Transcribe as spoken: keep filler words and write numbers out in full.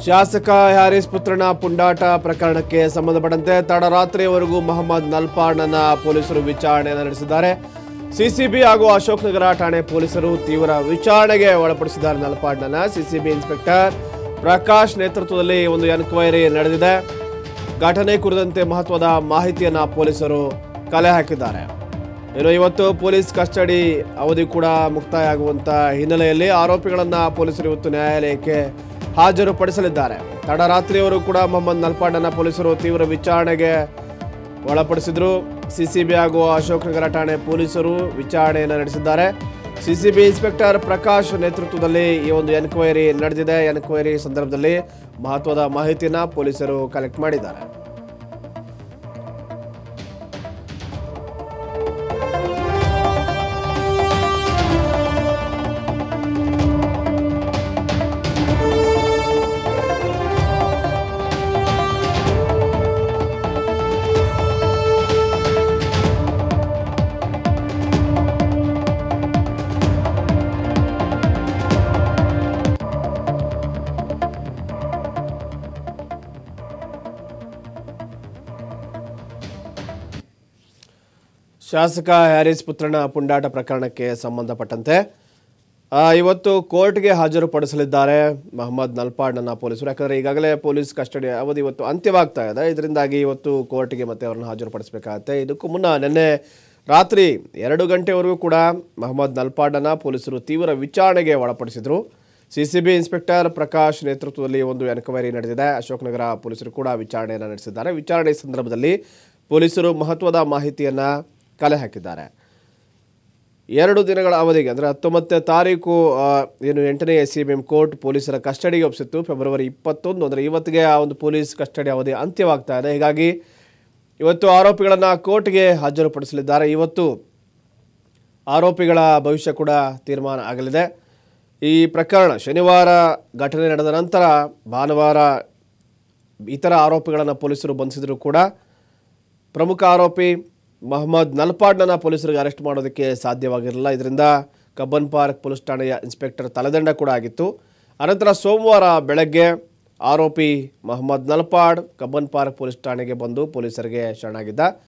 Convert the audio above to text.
ಶಾಸಕ ಹ್ಯಾರಿಸ್ ಪುತ್ರನ ಪುಂಡಾಟ ಪ್ರಕರಣಕ್ಕೆ ಸಂಬಂಧಪಟ್ಟಂತೆ ತಡರಾತ್ರಿಯವರೆಗೂ ಮೊಹಮ್ಮದ್ ನಲ್ಪಾಡ್ನ ಪೊಲೀಸರು ವಿಚಾರಣೆಯನ್ನು ನಡೆಸಿದ್ದಾರೆ. ಸಿಸಿಬಿ ಹಾಗೂ ಅಶೋಕ್ ನಗರ ಠಾಣೆ ಪೊಲೀಸರು ತೀವ್ರ ವಿಚಾರಣೆಗೆ ಒಳಪಡಿಸಿದ್ದಾರೆ. ನಲ್ಪಾಡ್ನ ಸಿಸಿಬಿ ಇನ್ಸ್ಪೆಕ್ಟರ್ ಪ್ರಕಾಶ್ ನೇತೃತ್ವದಲ್ಲಿ ಒಂದು ಎನ್ಕ್ವೈರಿ ನಡೆದಿದೆ. ಘಟನೆ ಕುರಿತಂತೆ ಮಹತ್ವದ ಮಾಹಿತಿಯನ್ನು ಪೊಲೀಸರು ಕಲೆ ಹಾಕಿದ್ದಾರೆ. ಇನ್ನು ಇವತ್ತು ಪೊಲೀಸ್ ಕಸ್ಟಡಿ ಅವಧಿ ಕೂಡ ಮುಕ್ತಾಯ ಆಗುವಂತ ಹಿನ್ನೆಲೆಯಲ್ಲಿ ಆರೋಪಿಗಳನ್ನ ಪೊಲೀಸರು ಇವತ್ತು ನ್ಯಾಯಾಲಯಕ್ಕೆ ಹಾಜರುಪಡಿಸಲಿದ್ದಾರೆ. ತಡರಾತ್ರಿಯವರು ಕೂಡ ಮೊಹಮ್ಮದ್ ನಲ್ಪಾಡ್ನ ಪೊಲೀಸರು ತೀವ್ರ ವಿಚಾರಣೆಗೆ ಒಳಪಡಿಸಿದ್ರು. ಸಿಸಿಬಿ ಹಾಗೂ ಅಶೋಕ್ ನಗರ ಠಾಣೆ ಪೊಲೀಸರು ವಿಚಾರಣೆಯನ್ನು ನಡೆಸಿದ್ದಾರೆ. ಸಿಸಿಬಿ ಇನ್ಸ್ಪೆಕ್ಟರ್ ಪ್ರಕಾಶ್ ನೇತೃತ್ವದಲ್ಲಿ ಈ ಒಂದು ಎನ್ಕ್ವೈರಿ ನಡೆದಿದೆ. ಎನ್ಕ್ವೈರಿ ಸಂದರ್ಭದಲ್ಲಿ ಮಹತ್ವದ ಮಾಹಿತಿಯನ್ನು ಪೊಲೀಸರು ಕಲೆಕ್ಟ್ ಮಾಡಿದ್ದಾರೆ. ಶಾಸಕ ಹ್ಯಾರಿಸ್ ಪುತ್ರನ ಪುಂಡಾಟ ಪ್ರಕರಣಕ್ಕೆ ಸಂಬಂಧಪಟ್ಟಂತೆ ಇವತ್ತು ಕೋರ್ಟ್ಗೆ ಹಾಜರುಪಡಿಸಲಿದ್ದಾರೆ ಮೊಹಮ್ಮದ್ ನಲ್ಪಾಡ್ನ ಪೊಲೀಸರು. ಯಾಕಂದರೆ ಈಗಾಗಲೇ ಪೊಲೀಸ್ ಕಸ್ಟಡಿ ಅವಧಿ ಇವತ್ತು ಅಂತ್ಯವಾಗ್ತಾ ಇದೆ. ಇದರಿಂದಾಗಿ ಇವತ್ತು ಕೋರ್ಟ್ಗೆ ಮತ್ತೆ ಅವರನ್ನು ಹಾಜರುಪಡಿಸಬೇಕಾಗತ್ತೆ. ಇದಕ್ಕೂ ಮುನ್ನ ನಿನ್ನೆ ರಾತ್ರಿ ಎರಡು ಗಂಟೆವರೆಗೂ ಕೂಡ ಮೊಹಮ್ಮದ್ ನಲ್ಪಾಡ್ನ ಪೊಲೀಸರು ತೀವ್ರ ವಿಚಾರಣೆಗೆ ಒಳಪಡಿಸಿದರು. C C B inspector Prakash ನೇತೃತ್ವದಲ್ಲಿ ಒಂದು ಎನ್ಕ್ವೈರಿ ನಡೆದಿದೆ. ಅಶೋಕ್ ನಗರ ಪೊಲೀಸರು ಕೂಡ ವಿಚಾರಣೆಯನ್ನು ನಡೆಸಿದ್ದಾರೆ. ವಿಚಾರಣೆ ಸಂದರ್ಭದಲ್ಲಿ ಪೊಲೀಸರು ಮಹತ್ವದ ಮಾಹಿತಿಯನ್ನು ಕಲೆ ಹಾಕಿದ್ದಾರೆ. ಎರಡು ದಿನಗಳ ಅವಧಿಗೆ ಅಂದರೆ ಹತ್ತೊಂಬತ್ತನೇ ತಾರೀಕು ಏನು ಎಂಟನೇ S C B M court ಪೊಲೀಸರ ಕಸ್ಟಡಿಗೆ ಒಪ್ಪಿಸಿತ್ತು. ಫೆಬ್ರವರಿ ಇಪ್ಪತ್ತೊಂದು ಅಂದರೆ ಇವತ್ತಿಗೆ ಆ ಒಂದು ಪೊಲೀಸ್ ಕಸ್ಟಡಿ ಅವಧಿ ಅಂತ್ಯವಾಗ್ತಾ ಇದೆ. ಹೀಗಾಗಿ ಇವತ್ತು ಆರೋಪಿಗಳನ್ನು ಕೋರ್ಟ್ಗೆ ಹಾಜರುಪಡಿಸಲಿದ್ದಾರೆ. ಇವತ್ತು ಆರೋಪಿಗಳ ಭವಿಷ್ಯ ಕೂಡ ತೀರ್ಮಾನ ಆಗಲಿದೆ. ಈ ಪ್ರಕರಣ ಶನಿವಾರ ಘಟನೆ ನಡೆದ ನಂತರ ಭಾನುವಾರ ಇತರ ಆರೋಪಿಗಳನ್ನು ಪೊಲೀಸರು ಬಂಧಿಸಿದರೂ ಕೂಡ ಪ್ರಮುಖ ಆರೋಪಿ ಮೊಹಮ್ಮದ್ ನಲ್ಪಾಡ್ನ ಪೊಲೀಸರಿಗೆ ಅರೆಸ್ಟ್ ಮಾಡೋದಕ್ಕೆ ಸಾಧ್ಯವಾಗಿರಲಿಲ್ಲ. ಇದರಿಂದ ಕಬ್ಬನ್ ಪಾರ್ಕ್ ಪೊಲೀಸ್ ಠಾಣೆಯ ಇನ್ಸ್ಪೆಕ್ಟರ್ ತಲೆದಂಡ ಕೂಡ ಆಗಿತ್ತು. ಅನಂತರ ಸೋಮವಾರ ಬೆಳಗ್ಗೆ ಆರೋಪಿ ಮೊಹಮ್ಮದ್ ನಲ್ಪಾಡ್ ಕಬ್ಬನ್ ಪಾರ್ಕ್ ಪೊಲೀಸ್ ಠಾಣೆಗೆ ಬಂದು ಪೊಲೀಸರಿಗೆ ಶರಣಾಗಿದ್ದ.